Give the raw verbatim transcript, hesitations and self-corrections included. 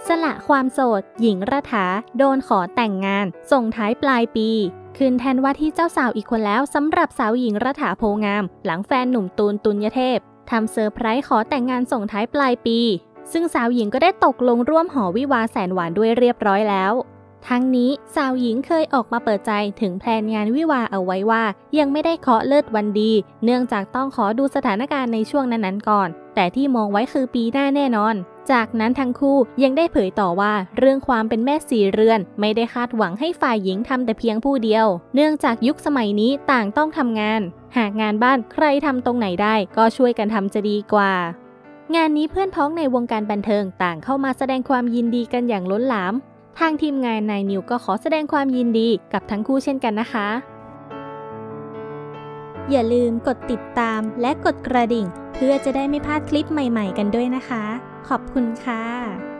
สละความโสดหญิงรัฐาโดนขอแต่งงานส่งท้ายปลายปีคืนแทนว่าที่เจ้าสาวอีกคนแล้วสำหรับสาวหญิงรัฐาโพงามหลังแฟนหนุ่มตูนตุลยเทพทำเซอร์ไพรส์ขอแต่งงานส่งท้ายปลายปีซึ่งสาวหญิงก็ได้ตกลงร่วมหอวิวาห์แสนหวานด้วยเรียบร้อยแล้วทั้งนี้สาวหญิงเคยออกมาเปิดใจถึงแพลนงานวิวาห์เอาไว้ว่ายังไม่ได้เคาะเลิกวันดีเนื่องจากต้องขอดูสถานการณ์ในช่วงนั้นๆก่อนแต่ที่มองไว้คือปีหน้าแน่นอนจากนั้นทั้งคู่ยังได้เผยต่อว่าเรื่องความเป็นแม่สีเรือนไม่ได้คาดหวังให้ฝ่ายหญิงทำแต่เพียงผู้เดียวเนื่องจากยุคสมัยนี้ต่างต้องทำงานหากงานบ้านใครทำตรงไหนได้ก็ช่วยกันทำจะดีกว่างานนี้เพื่อนพ้องในวงการบันเทิงต่างเข้ามาแสดงความยินดีกันอย่างล้นหลามทางทีมงานนายนิวก็ขอแสดงความยินดีกับทั้งคู่เช่นกันนะคะอย่าลืมกดติดตามและกดกระดิ่งเพื่อจะได้ไม่พลาดคลิปใหม่ๆกันด้วยนะคะขอบคุณค่ะ